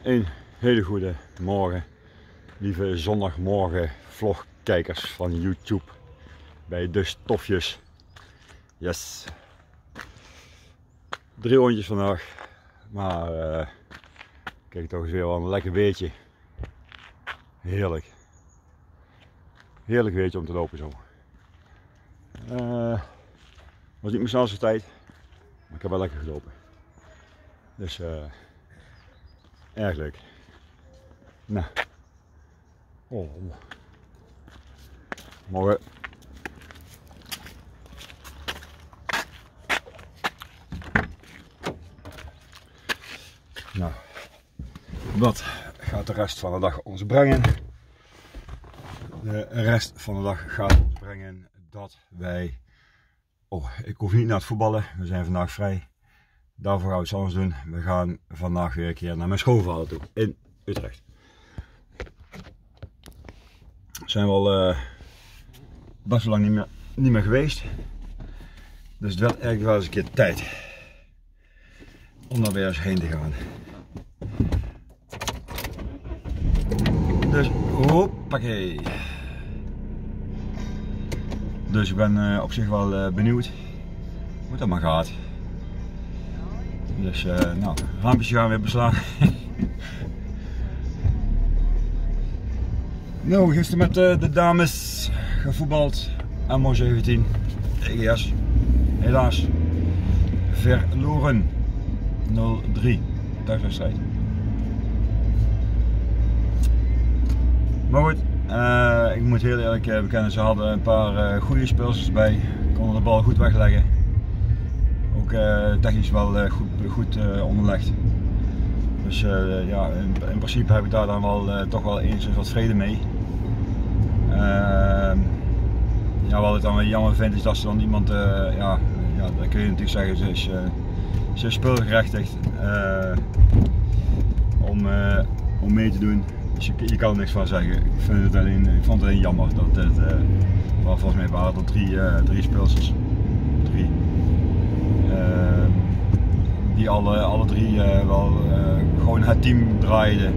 Een hele goede morgen, lieve zondagmorgen vlogkijkers van YouTube bij De Stofjes. Yes, 3 rondjes vandaag, maar kijk, toch eens weer wel een lekker weertje. Heerlijk, heerlijk weertje om te lopen zo. Was niet mijn snelste tijd, maar ik heb wel lekker gelopen. Dus erg leuk. Nou, morgen. Nou, wat gaat de rest van de dag ons brengen? De rest van de dag gaat ons brengen dat wij... Oh, ik hoef niet naar het voetballen, we zijn vandaag vrij. Daarvoor gaan we iets anders doen. We gaan vandaag weer een keer naar mijn schoonvader toe in Utrecht. Zijn we al best wel lang niet meer geweest. Dus het werd eigenlijk wel eens een keer tijd om daar weer eens heen te gaan. Dus hoppakee. Dus ik ben op zich wel benieuwd hoe dat maar gaat. Dus nou, raampjes gaan we weer beslaan. Nou, gisteren met de dames gevoetbald. MO 17 EGS. Helaas verloren. 0-3 thuiswedstrijd. Maar goed, ik moet heel eerlijk bekennen, ze hadden een paar goede speelsters bij. Konden de bal goed wegleggen. Ook technisch wel goed onderlegd. Dus ja, in principe heb ik daar dan wel toch wel enigszins wat vrede mee. Ja, wat ik dan wel jammer vind is dat ze dan iemand, ja, dat kun je natuurlijk zeggen, ze is speelgerechtigd om mee te doen. Dus je kan er niks van zeggen. Ik vond het alleen jammer dat het, volgens mij waren er drie speelsters. Die alle drie wel gewoon het team draaiden.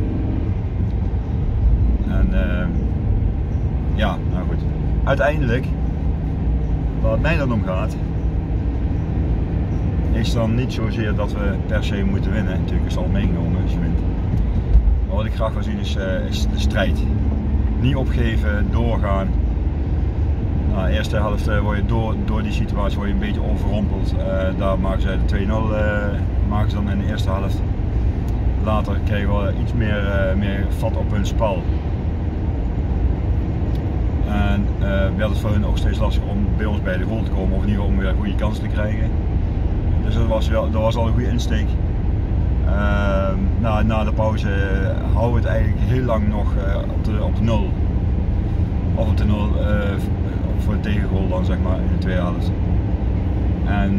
En ja, nou goed. Uiteindelijk, waar het mij dan om gaat, is dan niet zozeer dat we per se moeten winnen. Natuurlijk is het al meegenomen als je wint. Maar wat ik graag wil zien is de strijd. Niet opgeven, doorgaan. Nou, de eerste helft word je door die situatie word je een beetje overrompeld. Daar maken ze de 2-0 maken ze dan in de eerste helft. Later kregen we iets meer vat op hun spel. En werd het voor hun ook steeds lastiger om bij ons bij de goal te komen, of in ieder geval om weer goede kansen te krijgen. Dus dat was al een goede insteek. Na de pauze houden we het eigenlijk heel lang nog op de 0. Of op de 0 voor een tegengoal dan, zeg maar, in de tweede helft. En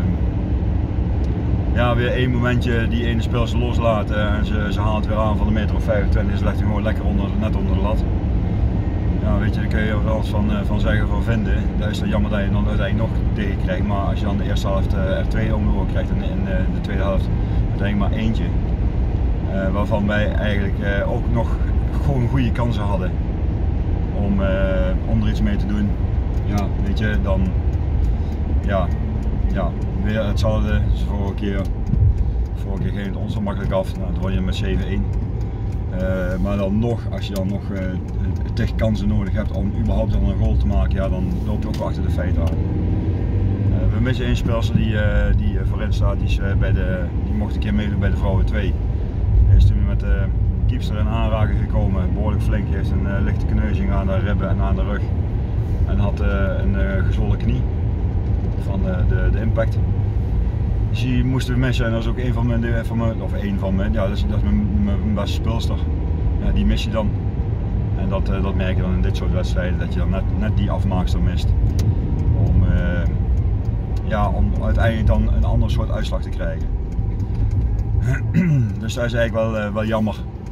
ja, weer één momentje die ene speelster loslaten en ze halen het weer aan van de meter of 25, ze legt hem gewoon lekker net onder de lat. Ja, weet je, daar kun je er wel eens van zeggen, van vinden. Dat is dan jammer dat je dan uiteindelijk nog tegen krijgt, maar als je dan de eerste helft er 2 om de oren krijgt en in de tweede helft uiteindelijk maar eentje. Waarvan wij eigenlijk ook nog gewoon goede kansen hadden om er iets mee te doen. Ja, weet je, dan ja, weer hetzelfde als vorige keer ging het ons zo makkelijk af, nou, dan won je met 7-1. Maar dan nog, als je dan nog tig kansen nodig hebt om überhaupt al een goal te maken, ja, dan loop je ook achter de feiten aan. We missen één speelster die voorin staat, die mocht een keer meedoen bij de vrouwen 2. Hij is toen met de keepster in aanraking gekomen, behoorlijk flink, heeft een lichte kneuzing aan de ribben en aan de rug. En had een gezwollen knie van de impact. Dus die moesten we missen en dat is ook een van mijn, ja, dat is mijn beste speelster. Ja, die mis je dan. En dat merk je dan in dit soort wedstrijden, dat je dan net die afmaakster mist. Om uiteindelijk dan een ander soort uitslag te krijgen. Dus dat is eigenlijk wel jammer.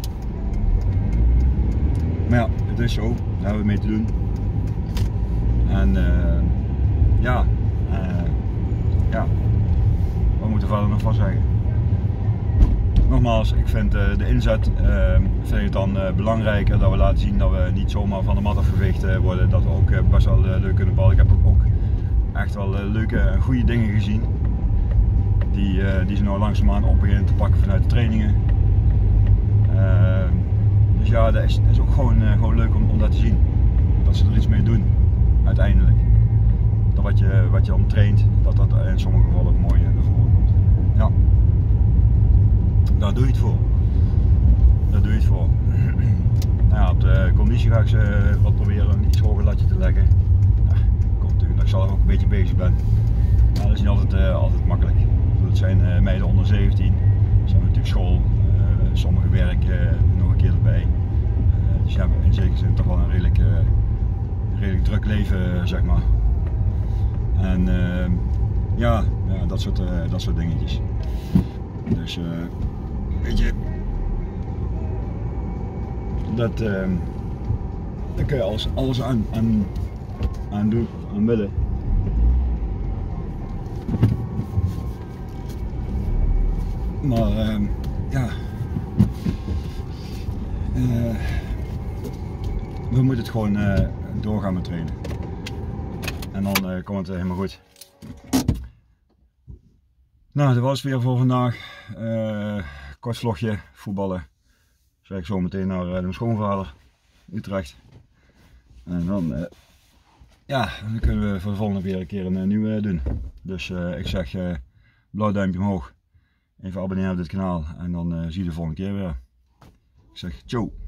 Maar ja, het is zo, daar hebben we mee te doen. En ja, wat moet er verder nog van zeggen? nogmaals, ik vind de inzet vind ik dan belangrijker, dat we laten zien dat we niet zomaar van de mat afgeveegd worden, dat we ook best wel leuk kunnen ballen. Ik heb ook echt wel leuke en goede dingen gezien die ze nou langzaamaan op beginnen te pakken vanuit de trainingen. Dus ja, dat is ook gewoon leuk om dat te zien, dat ze er iets mee doen uiteindelijk. Dat wat je dan traint, dat in sommige gevallen ook mooi naar voren komt. Ja. Daar doe je het voor. Daar doe je het voor. Nou ja, op de conditie ga ik ze wat proberen een iets hoger latje te leggen. Ja, komt natuurlijk dat ik zelf ook een beetje bezig ben. Maar dat is niet altijd makkelijk. Het zijn meiden onder 17. Ze hebben natuurlijk school, sommige werken nog een keer erbij. Dus ja, in zekere zin toch wel een redelijk druk leven, zeg maar. En ja, dat soort dingetjes. Dus weet je, daar kun je alles aan doen, aan willen. Maar ja, we moeten het gewoon doorgaan met trainen. En dan komt het helemaal goed. Nou, dat was het weer voor vandaag. Kort vlogje, voetballen. Zeg ik zo meteen naar mijn schoonvader, Utrecht. En dan, ja, dan kunnen we voor de volgende weer een keer een nieuwe doen. Dus ik zeg blauw duimpje omhoog. Even abonneren op dit kanaal en dan zie je de volgende keer weer. Ik zeg ciao.